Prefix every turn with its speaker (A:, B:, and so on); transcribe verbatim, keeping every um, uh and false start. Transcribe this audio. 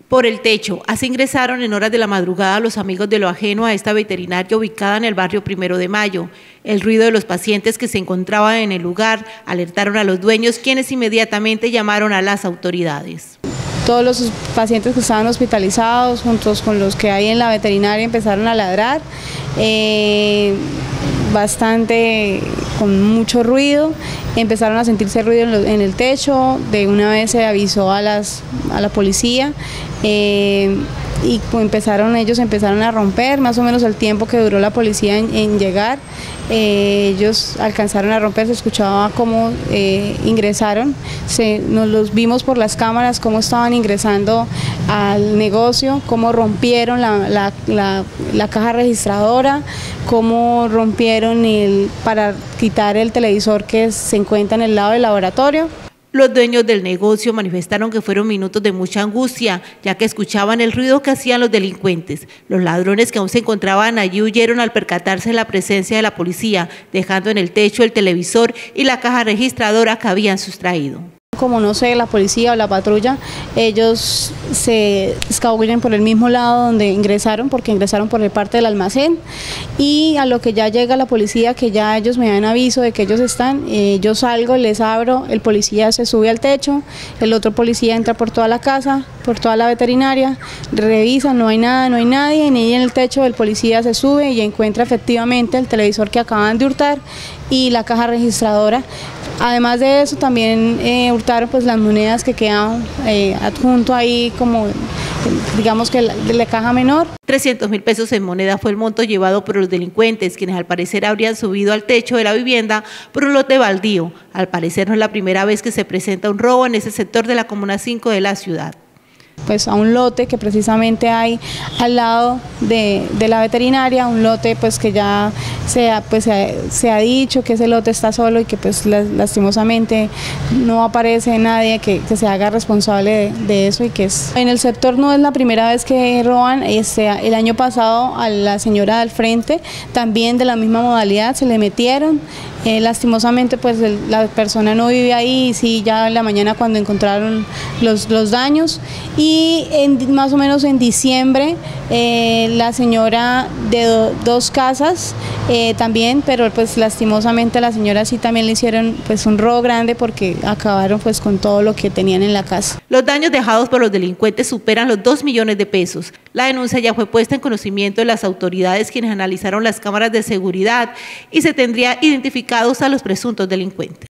A: Por el techo, así ingresaron en horas de la madrugada los amigos de lo ajeno a esta veterinaria ubicada en el barrio Primero de Mayo. El ruido de los pacientes que se encontraban en el lugar alertaron a los dueños, quienes inmediatamente llamaron a las autoridades.
B: Todos los pacientes que estaban hospitalizados, juntos con los que hay en la veterinaria, empezaron a ladrar, eh, bastante, con mucho ruido, empezaron a sentirse ruido en, lo, en el techo, de una vez se avisó a, las, a la policía, eh, y empezaron ellos empezaron a romper, más o menos el tiempo que duró la policía en, en llegar, eh, ellos alcanzaron a romper, se escuchaba cómo eh, ingresaron, se, nos los vimos por las cámaras, cómo estaban ingresando al negocio, cómo rompieron la, la, la, la caja registradora, cómo rompieron el, para quitar el televisor que se encuentra en el lado del laboratorio.
A: Los dueños del negocio manifestaron que fueron minutos de mucha angustia, ya que escuchaban el ruido que hacían los delincuentes. Los ladrones que aún se encontraban allí huyeron al percatarse de la presencia de la policía, dejando en el techo el televisor y la caja registradora que habían sustraído.
B: Como no sé, la policía o la patrulla, ellos se escabullen por el mismo lado donde ingresaron, porque ingresaron por el parte del almacén, y a lo que ya llega la policía, que ya ellos me dan aviso de que ellos están, eh, yo salgo, les abro, el policía se sube al techo, el otro policía entra por toda la casa, por toda la veterinaria, revisa, no hay nada, no hay nadie, y en el techo el policía se sube y encuentra efectivamente el televisor que acaban de hurtar y la caja registradora. Además de eso, también eh, hurtaron pues las monedas que quedan eh, adjunto ahí, como digamos que la, de la caja menor.
A: trescientos mil pesos en moneda fue el monto llevado por los delincuentes, quienes al parecer habrían subido al techo de la vivienda por un lote baldío. Al parecer no es la primera vez que se presenta un robo en ese sector de la Comuna cinco de la ciudad.
B: Pues a un lote que precisamente hay al lado de, de la veterinaria, un lote pues que ya se ha, pues, se, ha, se ha dicho que ese lote está solo y que pues lastimosamente no aparece nadie que, que se haga responsable de, de eso, y que es en el sector no es la primera vez que roban. Este, el año pasado a la señora del frente también de la misma modalidad se le metieron, eh, lastimosamente pues el, la persona no vive ahí, y sí, ya en la mañana cuando encontraron los, los daños. Y Y en, más o menos en diciembre eh, la señora de do, dos casas eh, también, pero pues lastimosamente a la señora sí también le hicieron pues un robo grande, porque acabaron pues con todo lo que tenían en la casa.
A: Los daños dejados por los delincuentes superan los dos millones de pesos. La denuncia ya fue puesta en conocimiento de las autoridades, quienes analizaron las cámaras de seguridad, y se tendría identificados a los presuntos delincuentes.